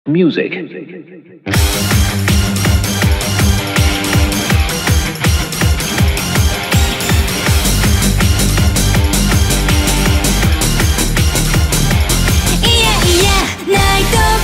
Music. Night of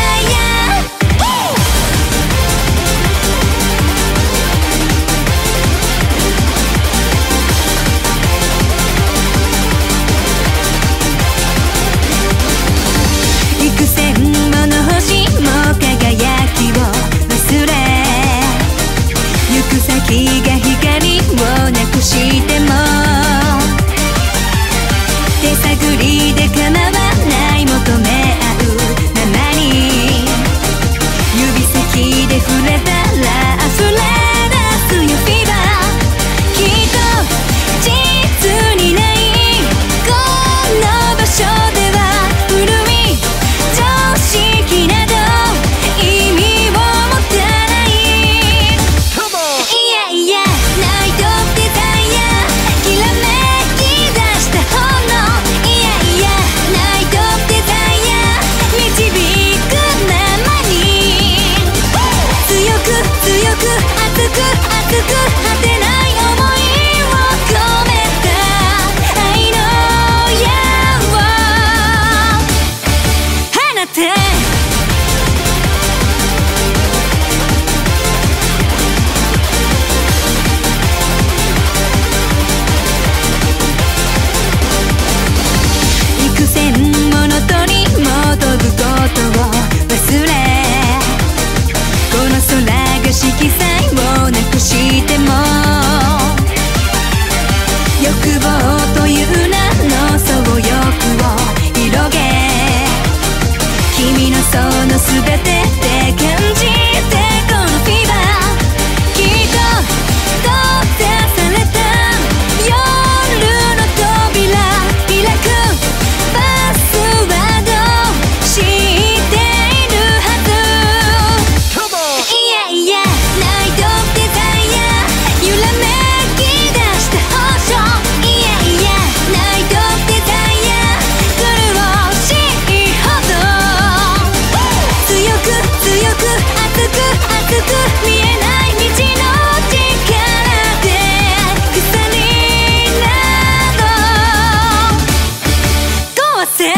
Desire.「幾千もの星も輝きを忘れ」「行く先が光をなくしても」「手探りで構わない求め合うままに」「指先で触れたら溢れ出すよフィーバー」「きっと実にないこの場所では古い常識など意味を持たない」「いやいやナイトオブデザイアきらめき出した炎」「いやいやナイトオブデザイア導くままに」「強く強く熱く熱く果てない想いを込めた愛の矢を放て」幾千もの鳥も飛ぶことを忘れこの空が色彩をなくしても欲望という名の総欲を広げ君のその全てで感じてこのフィーバーきっと閉ざされた夜の扉開くパスワード知っているはずいやいやナイトオブデザイア揺らめき出した宝箱いやいやナイトオブデザイア苦しいほど強く強く熱く熱く見えない道の力で鎖など壊せ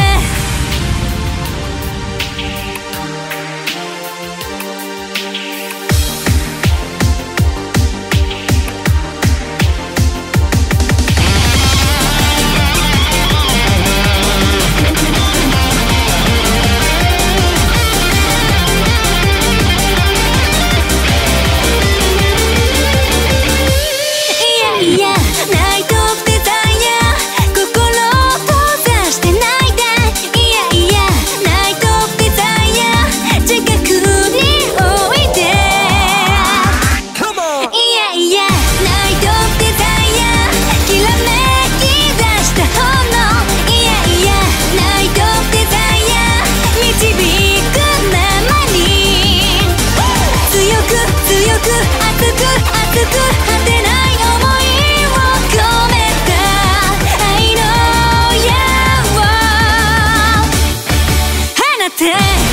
いやいやナイトオブデザイア心を閉ざしてないでいやいやナイトオブデザイア近くにおいでいやいやナイトオブデザイアきらめき出した炎いやいやナイトオブデザイア導くままに強く強く熱く熱く果てない想いを込めた愛の矢を放て